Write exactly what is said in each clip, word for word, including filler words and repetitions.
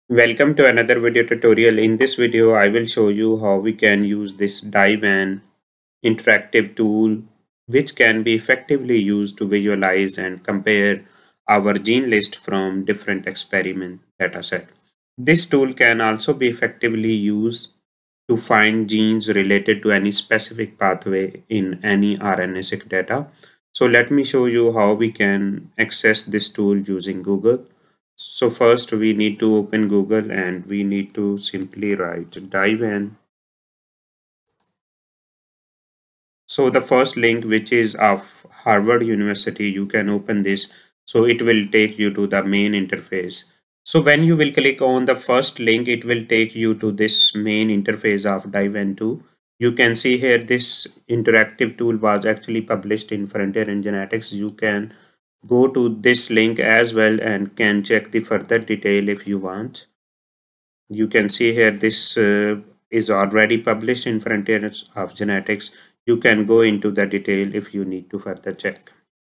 Welcome to another video tutorial. In this video, I will show you how we can use this DiveAn interactive tool, which can be effectively used to visualize and compare our gene list from different experiment dataset. This tool can also be effectively used to find genes related to any specific pathway in any R N A-seq data. So let me show you how we can access this tool using Google. So first we need to open Google and we need to simply write DiveAn. So the first link, which is of Harvard University, you can open this. So it will take you to the main interface. So when you will click on the first link, it will take you to this main interface of DiveAn two. You can see here this interactive tool was actually published in Frontier in Genetics. You can go to this link as well and can check the further detail if you want. You can see here this uh, is already published in Frontiers of Genetics. You can go into the detail if you need to further check.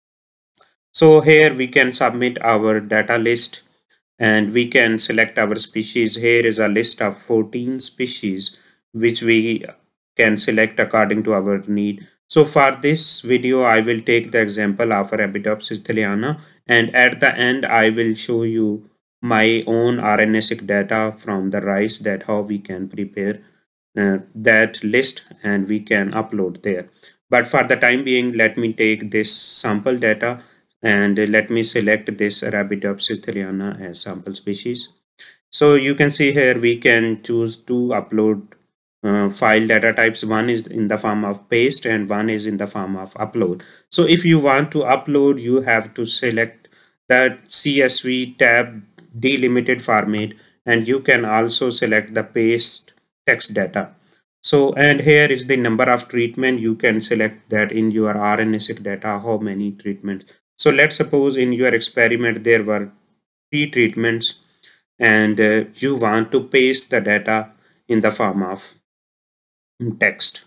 So here we can submit our data list and we can select our species. Here is a list of fourteen species which we can select according to our need. So for this video, I will take the example of Arabidopsis thaliana, and at the end I will show you my own R N A-seq data from the rice, that how we can prepare uh, that list and we can upload there. But for the time being, let me take this sample data and let me select this Arabidopsis thaliana as sample species. So you can see here we can choose to upload uh, file data types. One is in the form of paste and one is in the form of upload. So if you want to upload, you have to select that C S V tab delimited format, and you can also select the paste text data. So, and here is the number of treatment. You can select that in your R N A-seq data, how many treatments. So let's suppose in your experiment there were three treatments and uh, you want to paste the data in the form of text.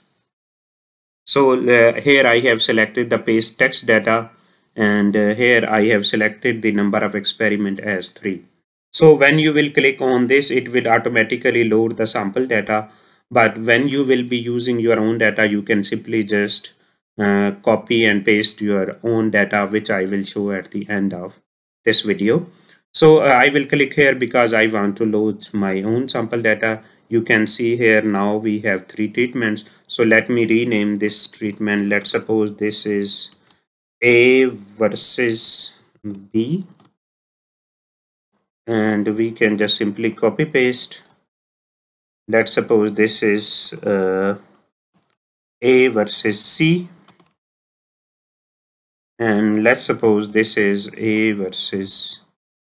So uh, here I have selected the paste text data, and uh, here I have selected the number of experiment as three. So when you will click on this, it will automatically load the sample data. But when you will be using your own data, you can simply just uh, copy and paste your own data, which I will show at the end of this video. So uh, I will click here because I want to load my own sample data. You can see here now we have three treatments. So let me rename this treatment. Let's suppose this is A versus B, and we can just simply copy paste. Let's suppose this is uh, A versus C, and let's suppose this is A versus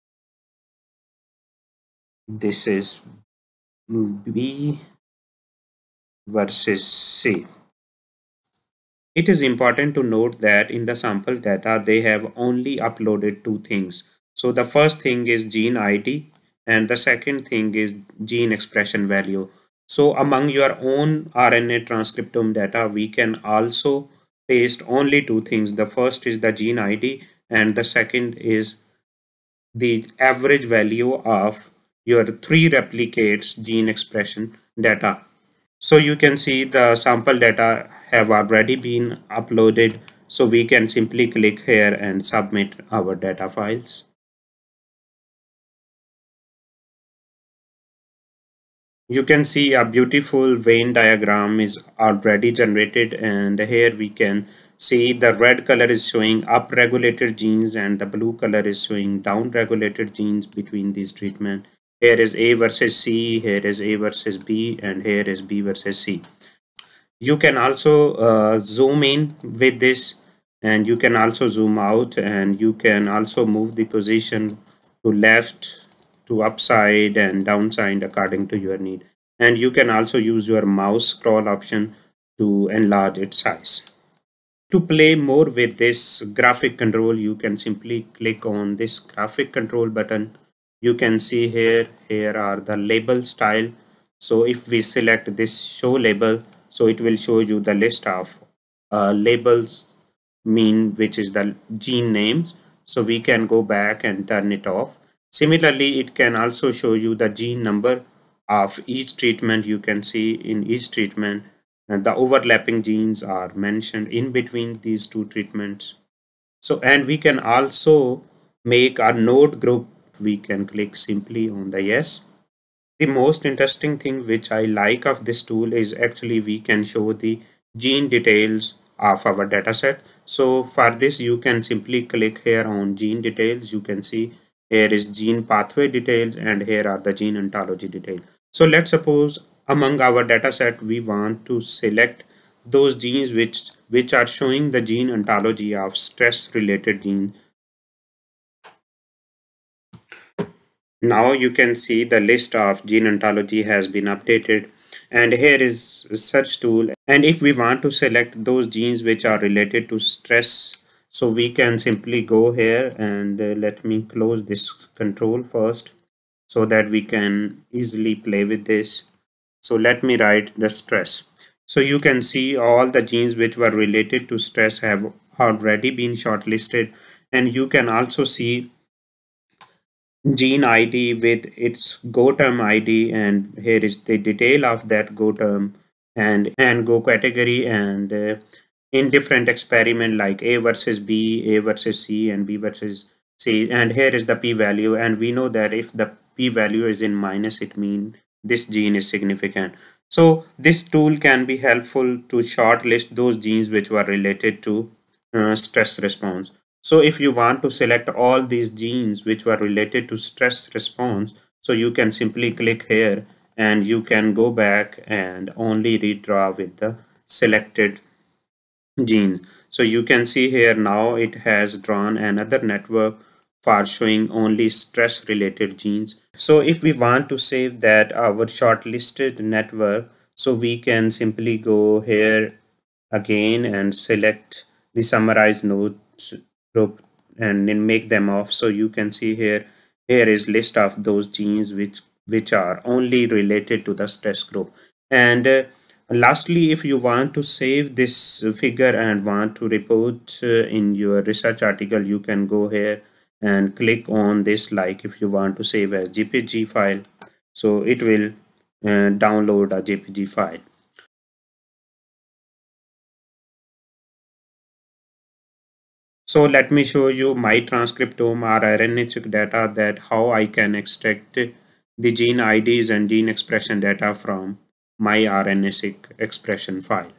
this is B versus C. It is important to note that in the sample data, they have only uploaded two things. So the first thing is gene I D and the second thing is gene expression value. So among your own R N A transcriptome data, we can also paste only two things. The first is the gene I D and the second is the average value of your three replicates gene expression data. So you can see the sample data have already been uploaded. So we can simply click here and submit our data files. You can see a beautiful Venn diagram is already generated, and here we can see the red color is showing up-regulated genes and the blue color is showing down-regulated genes between these treatment. Here is A versus C, here is A versus B, and here is B versus C. You can also uh, zoom in with this, and you can also zoom out, and you can also move the position to left, to upside and downside according to your need. And you can also use your mouse scroll option to enlarge its size. To play more with this graphic control, you can simply click on this graphic control button. You can see here, here are the label style. So if we select this show label, so it will show you the list of uh, labels mean, which is the gene names. So we can go back and turn it off. Similarly, it can also show you the gene number of each treatment. You can see in each treatment and the overlapping genes are mentioned in between these two treatments. So, and we can also make a node group. We can click simply on the yes. The most interesting thing which I like of this tool is actually we can show the gene details of our dataset. So for this, you can simply click here on gene details. You can see here is gene pathway details and here are the gene ontology details. So let's suppose among our dataset, we want to select those genes which, which are showing the gene ontology of stress related gene. Now you can see the list of gene ontology has been updated, and here is a search tool. And if we want to select those genes which are related to stress, so we can simply go here and uh, let me close this control first so that we can easily play with this. So let me write the stress. So you can see all the genes which were related to stress have already been shortlisted, and you can also see gene I D with its Go term I D, and here is the detail of that Go term and and Go category, and uh, in different experiment like A versus B, A versus C, and B versus C, and here is the p value, and we know that if the p value is in minus, it means this gene is significant. So this tool can be helpful to shortlist those genes which were related to uh, stress response. So if you want to select all these genes which were related to stress response, so you can simply click here and you can go back and only redraw with the selected genes. So you can see here now it has drawn another network for showing only stress related genes. So if we want to save that our shortlisted network, so we can simply go here again and select the summarize nodes group and then make them off. So you can see here here is list of those genes which which are only related to the stress group. And uh, lastly, if you want to save this figure and want to report uh, in your research article, you can go here and click on this, like if you want to save as J P G file, so it will uh, download a J P G file. So let me show you my transcriptome or R N A-seq data, that how I can extract the gene I Ds and gene expression data from my R N A-seq expression file.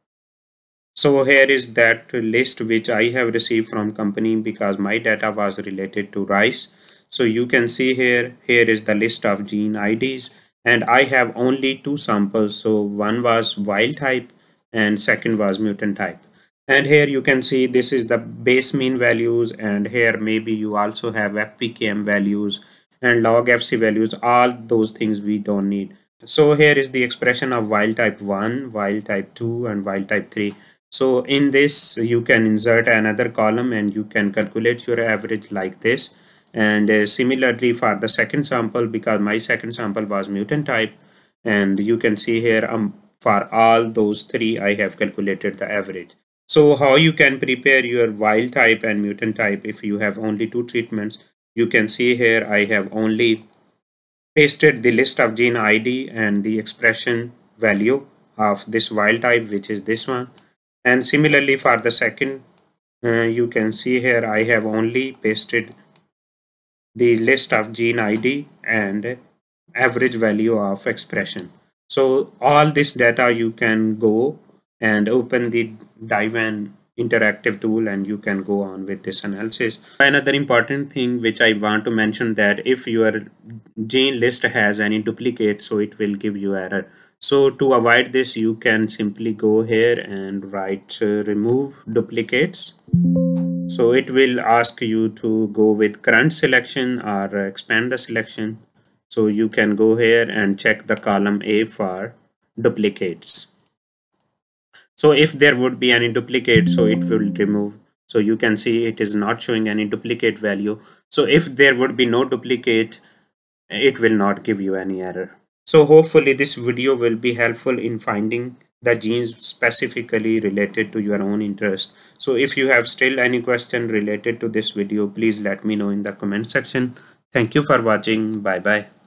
So here is that list which I have received from company because my data was related to rice. So you can see here, here is the list of gene I Ds, and I have only two samples. So one was wild type and second was mutant type. And here you can see this is the base mean values, and here maybe you also have F P K M values and log F C values, all those things we don't need. So here is the expression of wild type one, wild type two, and wild type three. So in this you can insert another column and you can calculate your average like this. And uh, similarly for the second sample, because my second sample was mutant type, and you can see here um, for all those three I have calculated the average. So how you can prepare your wild type and mutant type if you have only two treatments? You can see here I have only pasted the list of gene I D and the expression value of this wild type, which is this one. And similarly for the second, uh, you can see here I have only pasted the list of gene I D and average value of expression. So all this data you can go and open the Divan interactive tool and you can go on with this analysis. Another important thing which I want to mention, that if your gene list has any duplicate, so it will give you error. So to avoid this, you can simply go here and write uh, remove duplicates. So it will ask you to go with current selection or expand the selection. So you can go here and check the column A for duplicates. So if there would be any duplicate, so it will remove. So you can see it is not showing any duplicate value. So if there would be no duplicate, it will not give you any error. So hopefully this video will be helpful in finding the genes specifically related to your own interest. So if you have still any question related to this video, please let me know in the comment section. Thank you for watching. Bye bye.